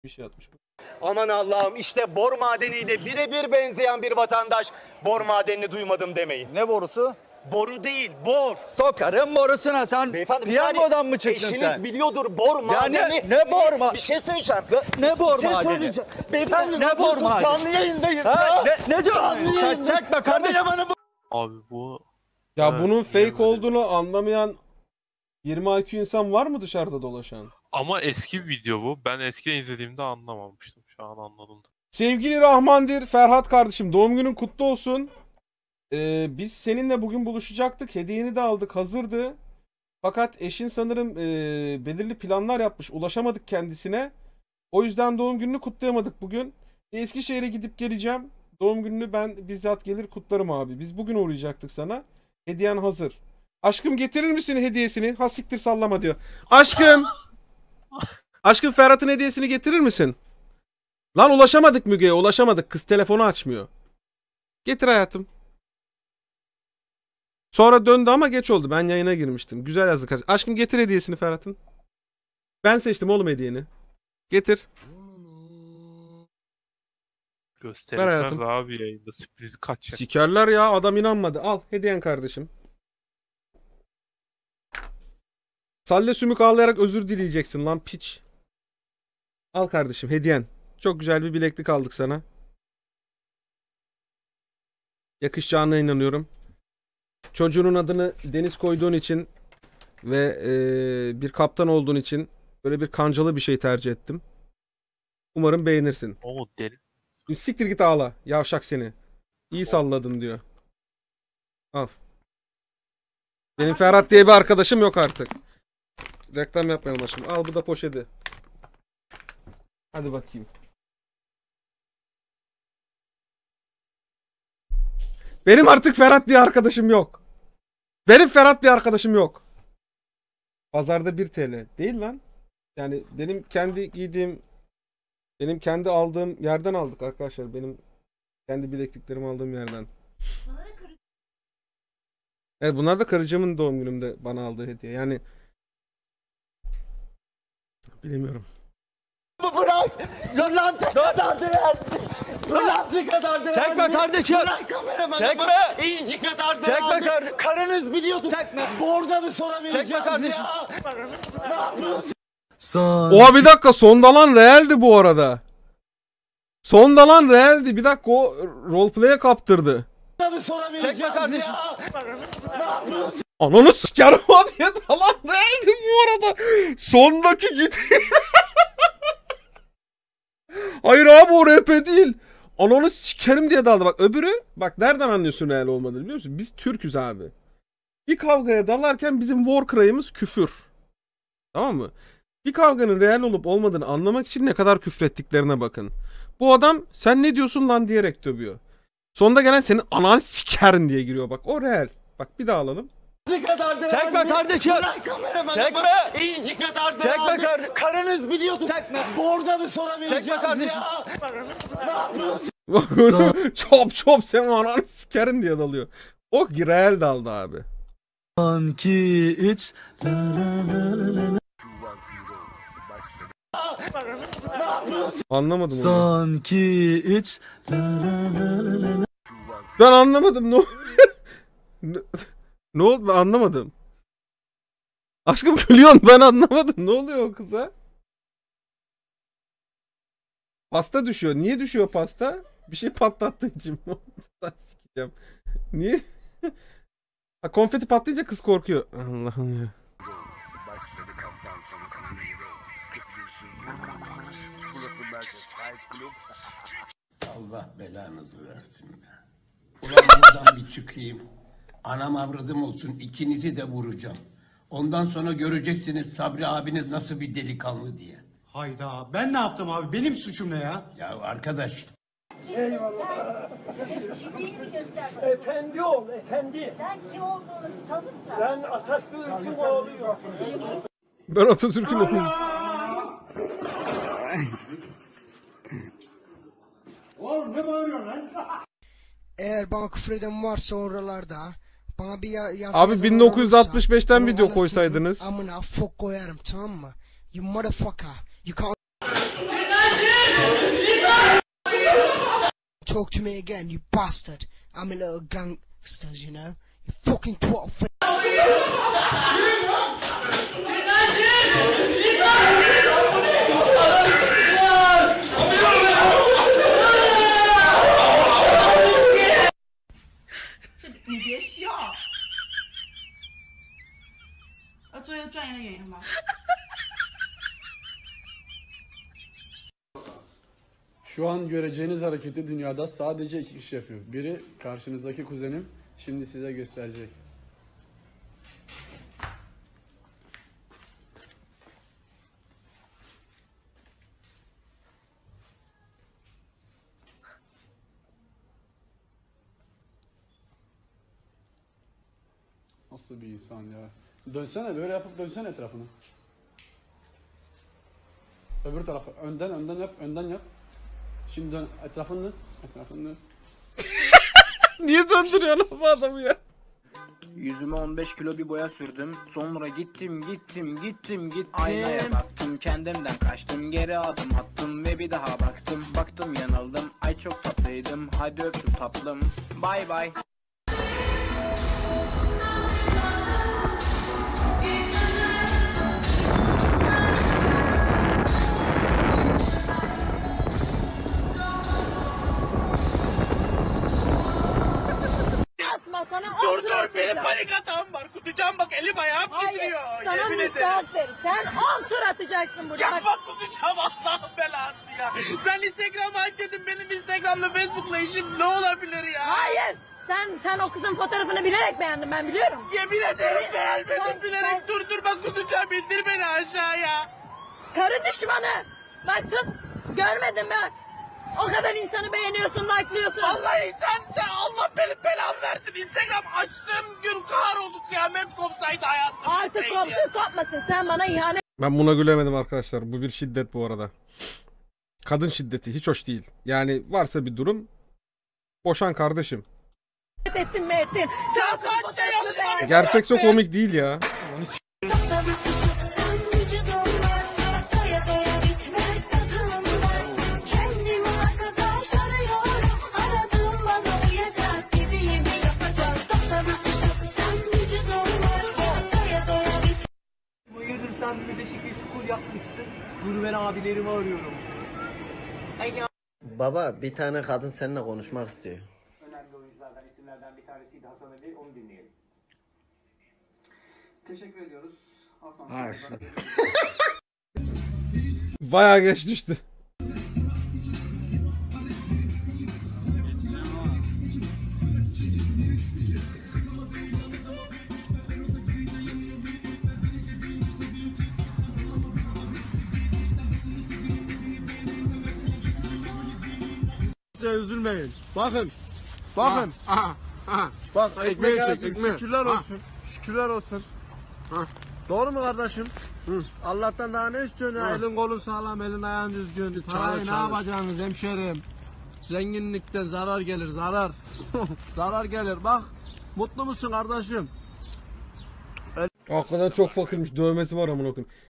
Bir şey atmış. Aman Allah'ım, işte bor madeniyle birebir benzeyen bir vatandaş. Bor madenini duymadım demeyin. Ne borusu? Boru değil, bor. Sokarım borusuna, sen Beyefendi, piyangodan mı çıktın eşiniz sen? biliyordur bor madeni. ne bor madeni? Bir şey söyleyeceğim. Ne bor Bir şey madeni? söyleyeceğim. Beyefendi Ne bor madeni? canlı yayındayız Ha? ya. Ne diyorsun? Canlı yayındayız. Çekme kardeşim. Kameramanı bu. Abi bu... Ya Evet, bunun fake bilemedim. olduğunu anlamayan 20 IQ insan var mı dışarıda dolaşan? Ama eski bir video bu. Ben eskiden izlediğimde anlamamıştım. Şu an anladım. Sevgili Rahmandir, Ferhat kardeşim doğum günün kutlu olsun. Biz seninle bugün buluşacaktık. Hediyeni de aldık, hazırdı. Fakat eşin sanırım belirli planlar yapmış. Ulaşamadık kendisine. O yüzden doğum gününü kutlayamadık bugün. Eskişehir'e gidip geleceğim. Doğum gününü ben bizzat gelir kutlarım abi. Biz bugün uğrayacaktık sana. Hediyen hazır. Aşkım getirir misin hediyesini? Ha siktir sallama diyor. Aşkım. Aşkım Ferhat'ın hediyesini getirir misin? Lan ulaşamadık Müge'ye, ulaşamadık. Kız telefonu açmıyor. Getir hayatım. Sonra döndü ama geç oldu. Ben yayına girmiştim. Güzel yazdık. Aşkım getir hediyesini Ferhat'ın. Ben seçtim oğlum hediyeni. Getir. Gösterilmez abi yayında. Sürprizi kaçacak. Sikerler ya, adam inanmadı. Al hediyen kardeşim. Salle sümük ağlayarak özür dileyeceksin lan piç. Al kardeşim hediyen. Çok güzel bir bileklik aldık sana. Yakışacağına inanıyorum. Çocuğunun adını Deniz koyduğun için ve bir kaptan olduğun için böyle bir kancalı bir şey tercih ettim. Umarım beğenirsin. Oo deli. Siktir git ağla. Yavşak seni. İyi salladın diyor. Al. Benim Ferhat diye bir arkadaşım yok artık. Reklam yapmayalım aşkım. Al bu da poşeti. Hadi bakayım. Benim artık Ferhat diye arkadaşım yok. Benim Ferhat diye arkadaşım yok. Pazarda 1 TL. Değil lan. Yani benim kendi giydiğim, benim kendi aldığım yerden aldık arkadaşlar. Benim kendi bilekliklerimi aldığım yerden. Evet, bunlar da karıcığımın doğum günümde bana aldığı hediye. Yani bilemiyorum. Bırak. Rölanti kadar değerli. Rölanti kadar değerli. Çekme kardeşim. Bırak kameramanı. Çekme. İnci kadar değerli. Çekme kardeşim. Karınız biliyordu. Çekme. Borda mı soramayacağız Çekme kardeşim. ya? Ne yapıyorsun? Oha bir dakika, son dalan realdi bu arada. Son dalan realdi. Bir dakika, o roleplay'e kaptırdı. Çekme kardeşim. Ya? Ne yapıyorsun? Ananı sikerim o diye dalan realdi bu arada. Sondaki ciddi. Hayır abi, o RP değil. Ananı sikerim diye daldı. Bak öbürü, bak nereden anlıyorsun real olmadığını biliyor musun? Biz Türk'üz abi. Bir kavgaya dalarken bizim war cry'ımız küfür. Tamam mı? Bir kavganın real olup olmadığını anlamak için ne kadar küfrettiklerine bakın. Bu adam sen ne diyorsun lan diyerek dövüyor. Sonunda gelen senin anan sikerin diye giriyor bak. O real. Bak bir daha alalım. Çekme kardeşim. Bırak kameramanı. Çekme. İnci kadar Çekme değerli. kardeşim. Karınız biliyordu. Çekme. Borda mı soramayacağız Çekme kardeşim. ya? Ne yapıyorsun? Çop çop senin ananı sikerin diye dalıyor. O real daldı abi. 2, 3. Anlamadım onu. Son 2, 3. Ben anlamadım. Ne oldu, ben anlamadım. Aşkım gülüyorsun, ben anlamadım. Ne oluyor o kıza? Pasta düşüyor. Niye düşüyor pasta? Bir şey patlattığı için. Sikeceğim. Niye? Ha, konfeti patlayınca kız korkuyor. Allah'ım ya. Allah belanızı versin be. Ulan buradan bir çıkayım. Anam avradım olsun, ikinizi de vuracağım. Ondan sonra göreceksiniz Sabri abiniz nasıl bir delikanlı diye. Hayda, ben ne yaptım abi? Benim suçum ne ya? Ya arkadaş. Efendi ol, efendi. Sen kim olduğunu tanıt da. Ben Atatürk'ün oğluyum. Ben Atatürk'ün oğluyum. Oğlum ne bağırıyorsun lan? Eğer bana küfür eden varsa oralarda bana bir yaz. Abi 1965'ten video koysaydınız. Amına fok koyarım, tamam mı? You motherfucker. You can't. talk to me again, you bastard. I'm a little gangsters, you know. You fucking twat. Şu an göreceğiniz hareketi dünyada sadece 2 kişi yapıyor. Biri karşınızdaki kuzenim, şimdi size gösterecek. Nasıl bir insan ya? Dönsene, böyle yapıp dönsene etrafını. Öbür tarafa, önden yap, önden yap. Şimdi dön, etrafını dön. Niye döndürüyorsun bu adamı ya? Yüzüme 15 kilo bir boya sürdüm. Sonra gittim. Aynaya baktım, kendimden kaçtım. Geri adım attım ve bir daha baktım. Baktım yanıldım, ay çok tatlıydım. Hadi öptüm tatlım, bay bay. Dur benim panik atağım var. Kusacağım bak elim ayağım titriyor. Sana müsaade. Sen 10 tur atacaksın burada. Ya bak kusacağım Allah'ın belası ya. Sen Instagram'ı aç dedim, benim Instagram'la Facebook'la işim ne olabilir ya? Hayır. Sen o kızın fotoğrafını bilerek beğendin, ben biliyorum. Yemin ederim beğenmedim bilerek. Dur bak kusacağım, indir beni aşağıya. Karı düşmanı. Bak sus. Görmedin mi? O kadar insanı beğeniyorsun, like'lıyorsun. Vallahi sen Allah benim belamı versin. Instagram açtığım gün kahroldu, kıyamet kopsaydı hayatım. Artık kopmasın. Sen bana ihanet Ben buna gülemedim arkadaşlar. Bu bir şiddet bu arada. Kadın şiddeti hiç hoş değil. Yani varsa bir durum, boşan kardeşim. ettin mi ettin. Gerçekse komik değil ya. Hayırdır, sen bize şekil şukul yapmışsın. Dur ben abilerimi arıyorum. Baba, bir tane kadın seninle konuşmak istiyor. Önemli oyunculardan, isimlerden bir tanesiydi Hasan Ali. Onu dinleyelim. Teşekkür ediyoruz. Hasan. Bayağı geç düştü. Üzülmeyin. Bakın. Bak ekmeği çek, ekmeği. Şükürler olsun. Doğru mu kardeşim? Allah'tan daha ne istiyorsun ya? Elin kolun sağlam, elin ayağın düzgün. Parayı ne yapacaksınız hemşerim? Zenginlikten zarar gelir, zarar. Zarar gelir. Bak, mutlu musun kardeşim? Hakikaten çok fakirmiş. Dövmesi var amına koyayım.